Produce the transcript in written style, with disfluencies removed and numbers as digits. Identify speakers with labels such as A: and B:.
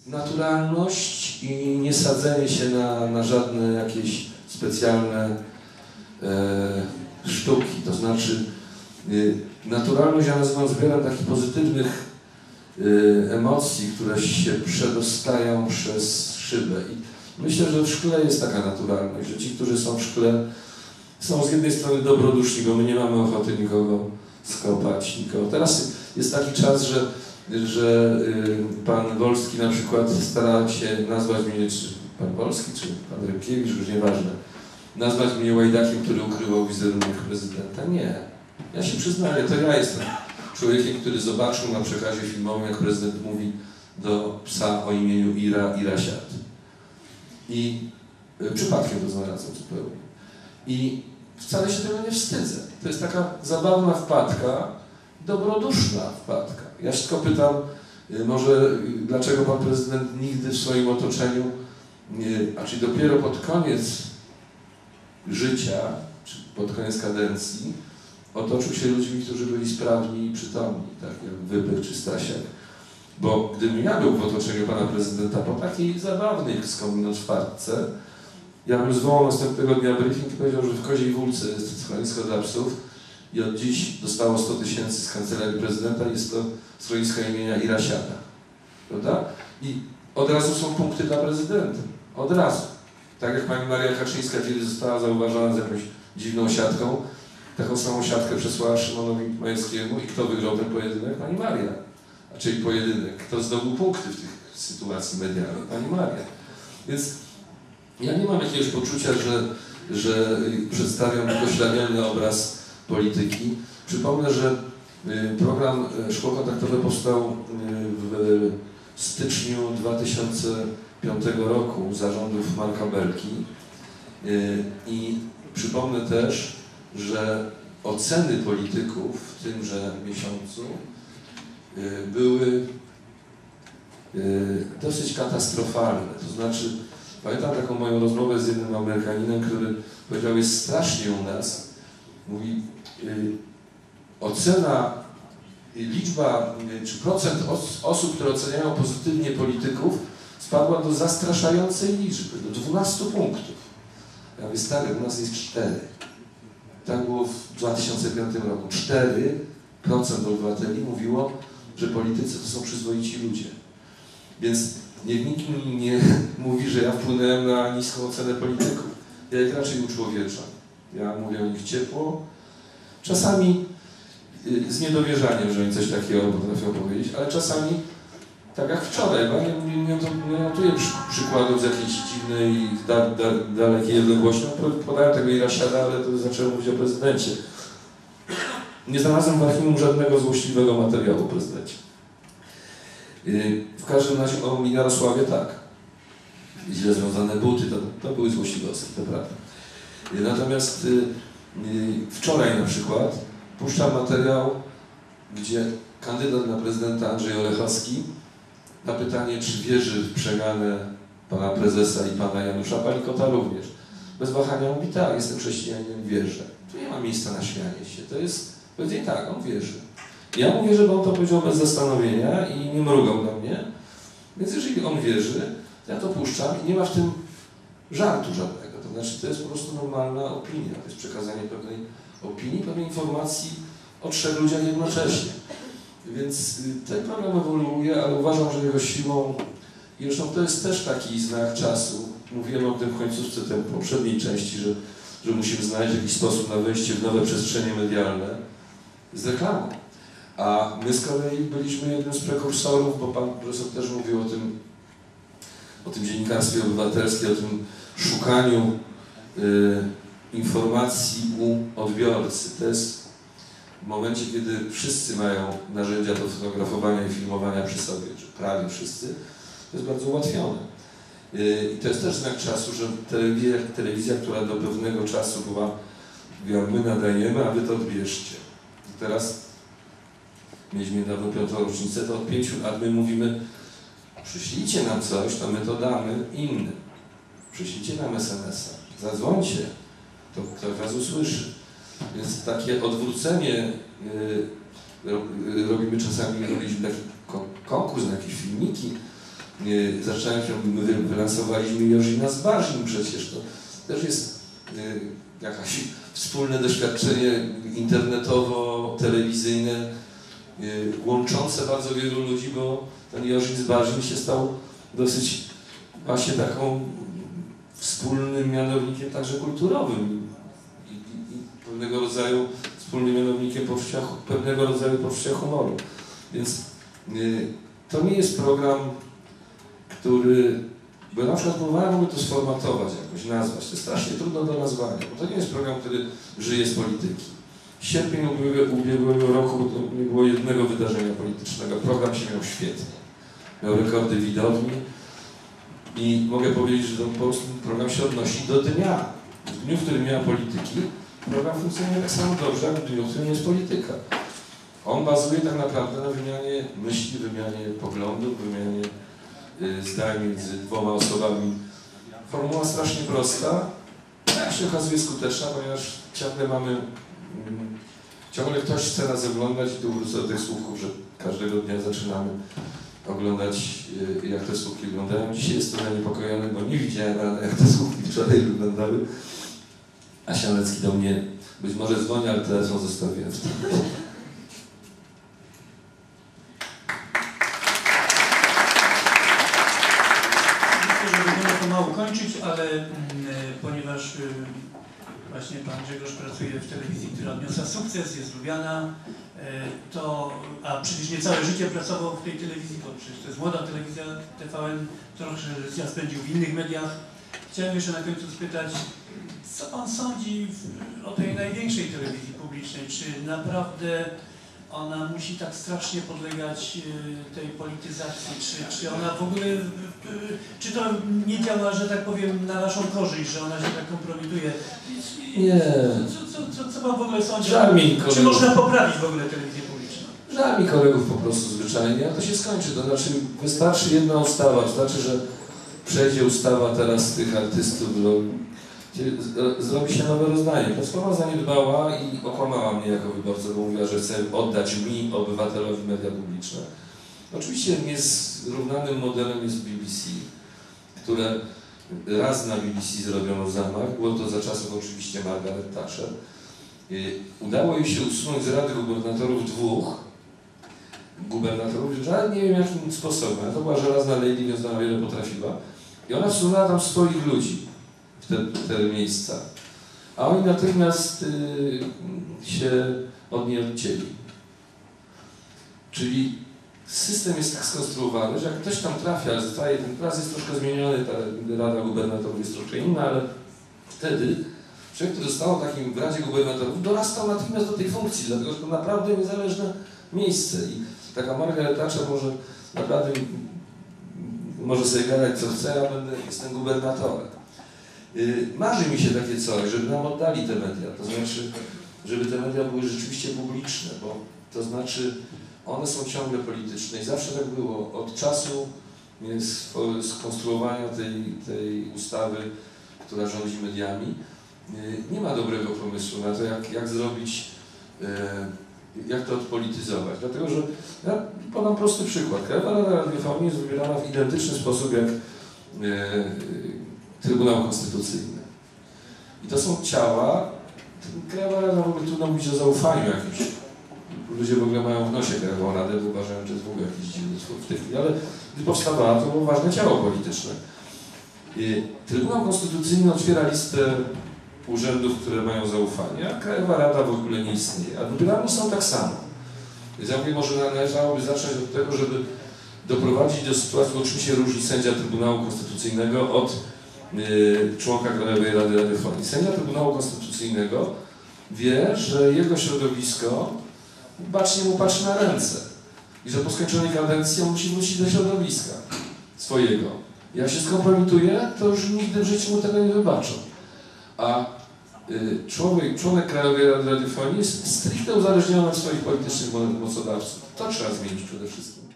A: naturalność i nie sadzenie się na żadne jakieś specjalne sztuki. To znaczy naturalność ja nazywam zbiorem takich pozytywnych emocji, które się przedostają przez szybę. I myślę, że w szkle jest taka naturalność, że ci, którzy są w szkle, są z jednej strony dobroduszni, bo my nie mamy ochoty nikogo skopać, nikogo. Teraz jest taki czas, że pan Wolski na przykład stara się nazwać mnie, czy pan Wolski, czy pan Rybkiewicz, już nieważne, nazwać mnie łajdakiem, który ukrywał wizerunek prezydenta. Nie. Ja się przyznaję, to ja jestem człowiekiem, który zobaczył na przekazie filmowym, jak prezydent mówi do psa o imieniu Ira siad. I przypadkiem to znalazłem zupełnie. I wcale się tego nie wstydzę. To jest taka zabawna wpadka, dobroduszna wpadka. Ja się tylko pytam, może dlaczego pan prezydent nigdy w swoim otoczeniu, a czyli dopiero pod koniec życia, czy pod koniec kadencji, otoczył się ludźmi, którzy byli sprawni i przytomni, tak jak Wybych czy Stasiak. Bo gdybym ja był w otoczeniu pana prezydenta po takiej zabawnej skądinąd wpadce, ja bym zwołał następnego dnia briefing i powiedział, że w Koziej Wólce jest schronisko dla psów i od dziś dostało 100 000 z kancelarii prezydenta, jest to schronisko imienia Ira siada. Prawda? I od razu są punkty dla prezydenta. Od razu. Tak jak pani Maria Kaczyńska kiedyś została zauważona z jakąś dziwną siatką, taką samą siatkę przesłała Szymonowi Majewskiemu i kto wygrał ten pojedynek? Pani Maria. A czyli pojedynek. Kto zdobył punkty w tych sytuacji medialnych? Pani Maria. Więc ja nie mam jakiegoś poczucia, że przedstawiam tylko ślamiany obraz polityki. Przypomnę, że program Szkło Kontaktowe powstał w styczniu 2005 roku zarządów Marka Belki. I przypomnę też, że oceny polityków w tymże miesiącu były dosyć katastrofalne. To znaczy, pamiętam taką moją rozmowę z jednym Amerykaninem, który powiedział, jest strasznie u nas. Mówi, ocena, liczba czy procent osób, które oceniają pozytywnie polityków, spadła do zastraszającej liczby, do 12 punktów. Ja mówię, stary, u nas jest 4. Tak było w 2005 roku. 4% obywateli mówiło, że politycy to są przyzwoici ludzie. Więc nikt mi nie mówi, że ja wpłynąłem na niską ocenę polityków. Ja ich raczej uczłowieczam. Ja mówię o nich ciepło, czasami z niedowierzaniem, że oni coś takiego potrafią powiedzieć, ale czasami tak jak wczoraj, bo ja nie notuję przykładów z jakiejś dziwnej, dalekiej odległości. Podałem tego Ira siada, ale to zacząłem mówić o prezydencie. Nie znalazłem w archiwum żadnego złośliwego materiału o prezydencie. W każdym razie o Jarosławie tak. Źle związane buty, to były złośliwe osoby, to prawda. Natomiast wczoraj na przykład puszczam materiał, gdzie kandydat na prezydenta Andrzej Olechowski na pytanie, czy wierzy w przemianę pana prezesa i pana Janusza Palikota również. Bez wahania mówi, tak, jestem chrześcijaninem, wierzę. Tu nie ma miejsca na śmianie się. To jest, powiedzieć tak, on wierzy. Ja mówię, żeby on to powiedział bez zastanowienia i nie mrugał do mnie. Więc jeżeli on wierzy, to ja to puszczam i nie ma w tym żartu żadnego. To znaczy, to jest po prostu normalna opinia. To jest przekazanie pewnej opinii, pewnej informacji o 3 ludziach jednocześnie. Więc ten program ewoluuje, ale uważam, że jego siłą, i zresztą to jest też taki znak czasu, mówiłem o tym w końcówce tej poprzedniej części, że musimy znaleźć jakiś sposób na wejście w nowe przestrzenie medialne z reklamą. A my z kolei byliśmy jednym z prekursorów, bo pan profesor też mówił o tym dziennikarstwie obywatelskim, o tym szukaniu informacji u odbiorcy. To jest w momencie, kiedy wszyscy mają narzędzia do fotografowania i filmowania przy sobie, czy prawie wszyscy, to jest bardzo ułatwione. I to jest też znak czasu, że telewizja, która do pewnego czasu była, mówiła, my nadajemy, a wy to odbierzcie. I teraz mieliśmy niedawno 5. rocznicę, to od 5 lat my mówimy, przyślijcie nam coś, to my to damy innym. Przyślijcie nam SMS-a, zadzwońcie, to ktoś was usłyszy. Więc takie odwrócenie robimy czasami, robiliśmy taki konkurs na jakieś filmiki, my wylansowaliśmy Jorzyna z Barzin przecież, to też jest jakaś wspólne doświadczenie internetowo-telewizyjne, łączące bardzo wielu ludzi, bo ten Jorzin z Barzin się stał dosyć właśnie taką wspólnym mianownikiem także kulturowym i pewnego rodzaju wspólnym mianownikiem pewnego rodzaju poczucia humoru. Więc to nie jest program, który, bo na przykład próbowałem w ogóle to sformatować, jakoś nazwać. To jest strasznie trudno do nazwania, bo to nie jest program, który żyje z polityki. Sierpień ubiegłego roku to nie było jednego wydarzenia politycznego. Program się miał świetnie. Miał rekordy widowni i mogę powiedzieć, że po prostu program się odnosi do dnia. W dniu, w którym nie ma polityki, program funkcjonuje tak samo dobrze, jak w dniu, w którym jest polityka. On bazuje tak naprawdę na wymianie myśli, wymianie poglądów, wymianie zdań między dwoma osobami. Formuła strasznie prosta, a jak się okazuje skuteczna, ponieważ ciągle ktoś chce nas oglądać i tu wrócę do tych słupków, że każdego dnia zaczynamy oglądać, jak te słupki wyglądają. Dzisiaj jestem zaniepokojony, bo nie widziałem, jak te słupki wczoraj wyglądały. A Sianecki do mnie być może dzwoni, ale telefon zostawiłem w tym.
B: Kończyć, ale ponieważ właśnie pan Grzegorz pracuje w telewizji, która odniosła sukces, jest lubiana, a przecież nie całe życie pracował w tej telewizji, bo przecież to jest młoda telewizja TVN, trochę życia spędził w innych mediach. Chciałem jeszcze na końcu spytać, co pan sądzi o tej największej telewizji publicznej? Czy naprawdę ona musi tak strasznie podlegać tej polityzacji, czy ona w ogóle, czy to nie działa, że tak powiem, na naszą korzyść, że ona się tak kompromituje?
A: Nie.
B: Co pan w ogóle sądzi?
A: Żal mi kolegów.
B: Czy można poprawić w ogóle telewizję publiczną?
A: Żal mi kolegów po prostu zwyczajnie, a to się skończy. To znaczy wystarczy jedna ustawa, to znaczy, że przejdzie ustawa teraz tych artystów, zrobi się nowe rozdanie. Platforma zaniedbała i okłamała mnie jako wyborcę, bo mówiła, że chce oddać mi, obywatelowi, media publiczne. Oczywiście niezrównanym modelem jest BBC, które raz na BBC zrobiono zamach, było to za czasów oczywiście Margaret Thatcher. Udało jej się usunąć z Rady Gubernatorów dwóch gubernatorów, ale nie wiem jakim sposobem. To była żelazna lady, więc ona wiele potrafiła. I ona wsunęła tam swoich ludzi w te miejsca. A oni natychmiast się od niej odcięli. Czyli system jest tak skonstruowany, że jak ktoś tam trafia, zostaje, ten klas jest troszkę zmieniony, ta Rada Gubernatorów jest troszkę inna, ale wtedy człowiek, który został takim w Radzie Gubernatorów, dorastał natychmiast do tej funkcji, dlatego że to naprawdę niezależne miejsce. I taka Margaret Thatcher może sobie gadać co chce, ja jestem gubernatorem. Marzy mi się takie coś, żeby nam oddali te media, to znaczy, żeby te media były rzeczywiście publiczne, bo to znaczy one są ciągle polityczne i zawsze tak było. Od czasu skonstruowania tej ustawy, która rządzi mediami, nie ma dobrego pomysłu na to, jak zrobić, jak to odpolityzować. Dlatego, że ja podam prosty przykład. Krajowa Rada Radiofonii jest wybierana w identyczny sposób jak Trybunał Konstytucyjny. I to są ciała, Krajowa Rada, w ogóle trudno mówić o zaufaniu jakimś. Ludzie w ogóle mają w nosie Krajową Radę, bo uważają, że jest w ogóle jakiś dziwny sposób w tej chwili, ale gdy powstawała, to było ważne ciało polityczne. Trybunał Konstytucyjny otwiera listę urzędów, które mają zaufanie, a Krajowa Rada w ogóle nie istnieje. A wybierani są tak samo. Więc ja mówię, może należałoby zacząć od tego, żeby doprowadzić do sytuacji, bo czym się różni sędzia Trybunału Konstytucyjnego od członka Krajowej Rady Radiofonii. Sędzia Trybunału Konstytucyjnego wie, że jego środowisko bacznie mu patrzy na ręce i że po skończonej kadencji on musi wrócić do środowiska swojego. Jak się skompromituje, to już nigdy w życiu mu tego nie wybaczą. A członek Krajowej Rady Radiofonii jest stricte uzależniony od swoich politycznych mocodawców. To trzeba zmienić przede wszystkim.